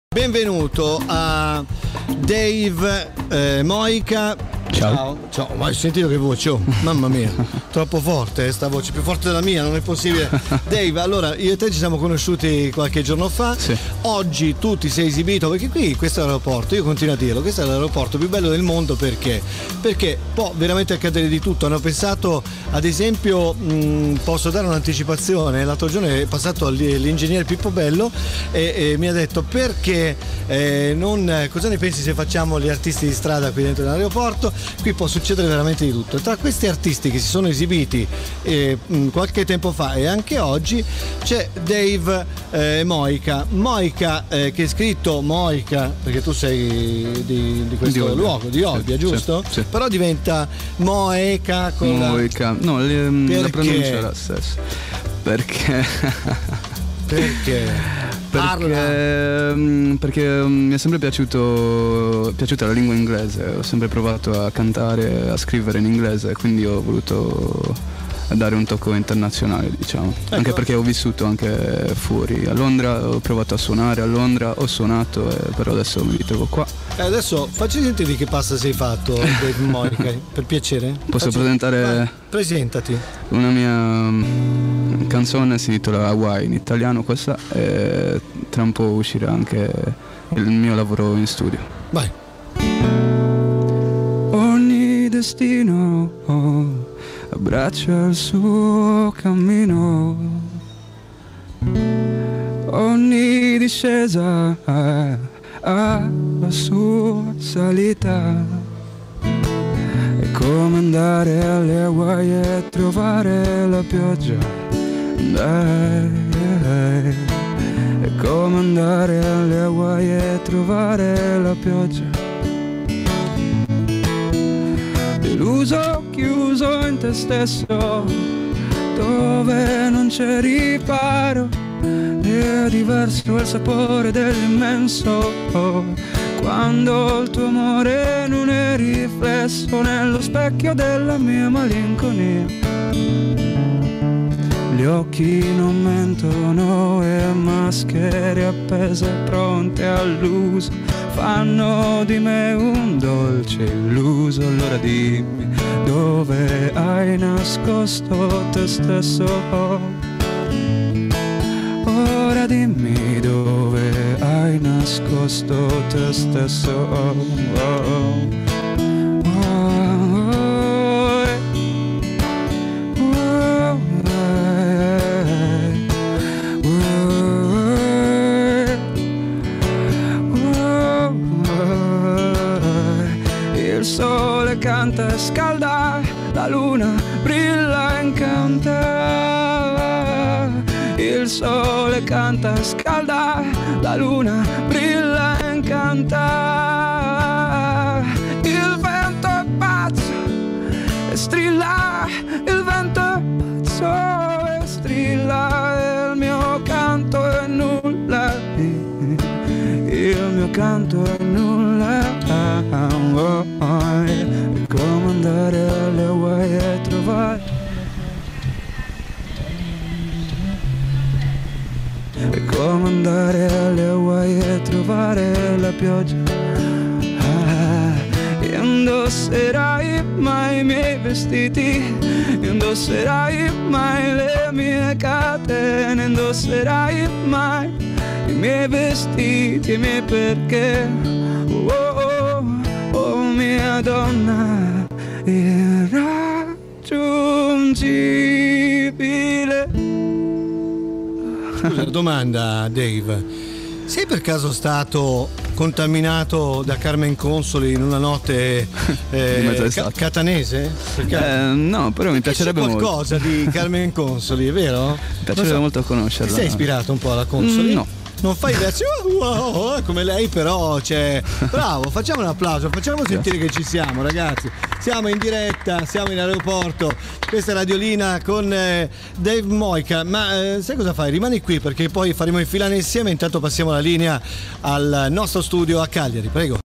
Benvenuto a Dave Moica. Ciao. Ciao, ma hai sentito che voce? Oh, mamma mia, troppo forte sta voce, più forte della mia, non è possibile. Dave, allora io e te ci siamo conosciuti qualche giorno fa. Sì. Oggi tu ti sei esibito, perché qui questo è l'aeroporto, io continuo a dirlo, questo è l'aeroporto più bello del mondo. Perché può veramente accadere di tutto. Hanno pensato, ad esempio, posso dare un'anticipazione, l'altro giorno è passato l'ingegnere Pippo Bello e mi ha detto perché cosa ne pensi se facciamo gli artisti di strada qui dentro l'aeroporto? Qui può succedere veramente di tutto. Tra questi artisti che si sono esibiti qualche tempo fa e anche oggi c'è Dave Moica, che è scritto Moica perché tu sei di questo luogo, di Olbia, giusto? Sì. Però diventa Moica con Moica. No, la pronuncia è la stessa. Perché? Perché mi è sempre piaciuta la lingua inglese, ho sempre provato a cantare, a scrivere in inglese, quindi ho voluto dare un tocco internazionale, diciamo. Ecco. Anche perché ho vissuto anche fuori, a Londra, ho provato a suonare a Londra, ho suonato, però adesso mi ritrovo qua. Adesso facci sentire di che pasta sei fatto, Dave Moica, per piacere. Presentati. Una mia canzone si intitola Hawaii in italiano, questa, e tra un po' uscirà anche il mio lavoro in studio. Vai. Ogni destino abbraccia il suo cammino, ogni discesa ha la sua salita. È come andare alle Hawaii e trovare la pioggia. È come andare alle Hawaii e trovare la pioggia. Deluso, chiuso in te stesso, dove non c'è riparo. È diverso il sapore dell'immenso, quando il tuo amore non è riflesso nello specchio della mia malinconia. Gli occhi non mentono e maschere appese pronte all'uso fanno di me un dolce illuso. Allora dimmi dove hai nascosto te stesso. Ora dimmi dove hai nascosto te stesso. Il sole canta e scalda, la luna brilla e incanta. Il sole canta e scalda, la luna brilla e incanta. Il vento è pazzo e strilla, il vento è pazzo e strilla, e il mio canto è nulla, il mio canto è nulla. È come andare alle Hawaii e trovare. È come andare alle Hawaii e trovare la pioggia. Indosserai mai i miei vestiti, indosserai mai le mie catene, indosserai mai i miei vestiti e i miei perché. Oh, mia donna irraggiungibile. Scusa, domanda, Dave. Sei per caso stato contaminato da Carmen Consoli in una notte catanese? No, però mi piacerebbe molto. Qualcosa di Carmen Consoli, è vero? Mi piacerebbe molto conoscerla. Ti sei ispirato un po' alla Consoli? No. Non fai versi come lei, però c'è. Bravo, facciamo un applauso, facciamo sentire che ci siamo, ragazzi. Siamo in diretta, siamo in aeroporto. Questa è Radiolina con Dave Moica. Ma sai cosa fai? Rimani qui perché poi faremo infilare insieme. Intanto passiamo la linea al nostro studio a Cagliari, prego.